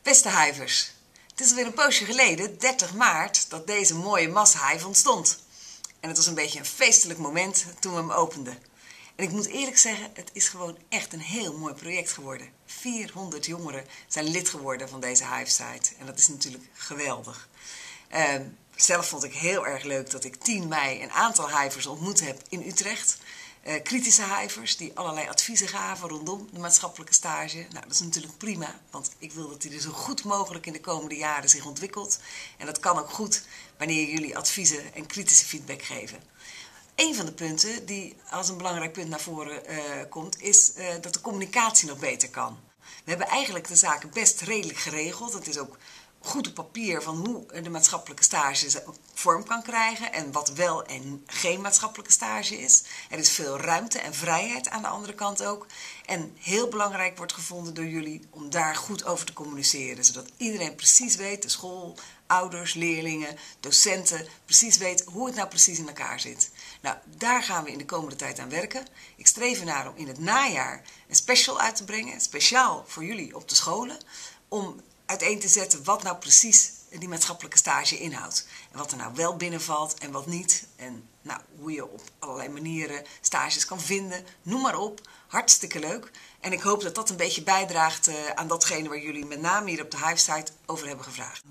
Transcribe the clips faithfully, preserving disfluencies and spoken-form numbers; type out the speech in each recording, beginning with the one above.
Beste hivers, het is alweer een poosje geleden, dertig maart, dat deze mooie massa-hive ontstond. En het was een beetje een feestelijk moment toen we hem openden. En ik moet eerlijk zeggen, het is gewoon echt een heel mooi project geworden. vierhonderd jongeren zijn lid geworden van deze hive-site. En dat is natuurlijk geweldig. Uh, zelf vond ik heel erg leuk dat ik tien mei een aantal hivers ontmoet heb in Utrecht. Uh, kritische hivers die allerlei adviezen gaven rondom de maatschappelijke stage. Nou, dat is natuurlijk prima, want ik wil dat die er zo goed mogelijk in de komende jaren zich ontwikkelt. En dat kan ook goed wanneer jullie adviezen en kritische feedback geven. Een van de punten die als een belangrijk punt naar voren uh, komt, is uh, dat de communicatie nog beter kan. We hebben eigenlijk de zaken best redelijk geregeld. Het is ook goed op papier van hoe de maatschappelijke stage vorm kan krijgen en wat wel en geen maatschappelijke stage is. Er is veel ruimte en vrijheid aan de andere kant ook. En heel belangrijk wordt gevonden door jullie om daar goed over te communiceren, zodat iedereen precies weet, de school, ouders, leerlingen, docenten, precies weet hoe het nou precies in elkaar zit. Nou, daar gaan we in de komende tijd aan werken. Ik streef ernaar om in het najaar een special uit te brengen, speciaal voor jullie op de scholen, om uiteen te zetten wat nou precies die maatschappelijke stage inhoudt. En wat er nou wel binnenvalt en wat niet. En nou, hoe je op allerlei manieren stages kan vinden. Noem maar op. Hartstikke leuk. En ik hoop dat dat een beetje bijdraagt uh, aan datgene waar jullie met name hier op de Hive-site over hebben gevraagd.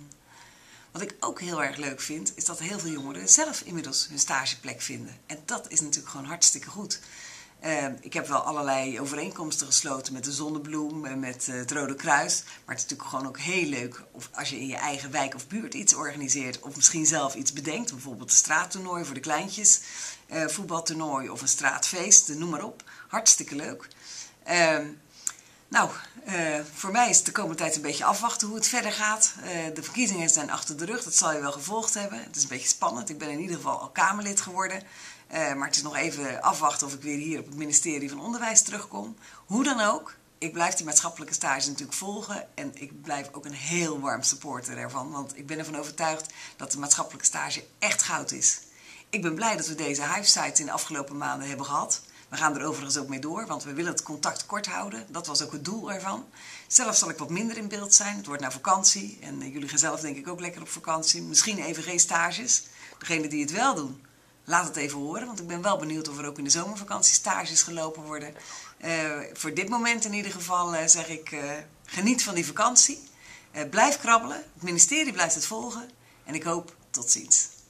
Wat ik ook heel erg leuk vind, is dat heel veel jongeren zelf inmiddels hun stageplek vinden. En dat is natuurlijk gewoon hartstikke goed. Uh, ik heb wel allerlei overeenkomsten gesloten met de Zonnebloem en met uh, het Rode Kruis. Maar het is natuurlijk gewoon ook heel leuk of als je in je eigen wijk of buurt iets organiseert. Of misschien zelf iets bedenkt. Bijvoorbeeld een straattoernooi voor de kleintjes. Uh, voetbaltoernooi of een straatfeest. Noem maar op. Hartstikke leuk. Uh, nou, uh, voor mij is het de komende tijd een beetje afwachten hoe het verder gaat. Uh, de verkiezingen zijn achter de rug. Dat zal je wel gevolgd hebben. Het is een beetje spannend. Ik ben in ieder geval al Kamerlid geworden. Uh, maar het is nog even afwachten of ik weer hier op het ministerie van Onderwijs terugkom. Hoe dan ook, ik blijf die maatschappelijke stage natuurlijk volgen. En ik blijf ook een heel warm supporter ervan. Want ik ben ervan overtuigd dat de maatschappelijke stage echt goud is. Ik ben blij dat we deze hive-sites in de afgelopen maanden hebben gehad. We gaan er overigens ook mee door, want we willen het contact kort houden. Dat was ook het doel ervan. Zelf zal ik wat minder in beeld zijn. Het wordt naar vakantie. En uh, jullie gaan zelf denk ik ook lekker op vakantie. Misschien even geen stages. Degenen die het wel doen, laat het even horen, want ik ben wel benieuwd of er ook in de zomervakantie stages gelopen worden. Uh, voor dit moment in ieder geval uh, zeg ik, uh, geniet van die vakantie. Uh, blijf krabbelen, het ministerie blijft het volgen en ik hoop tot ziens.